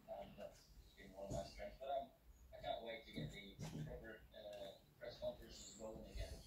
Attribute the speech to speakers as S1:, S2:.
S1: and that's been one of my strengths. But I can't wait to get the proper press conferences rolling again.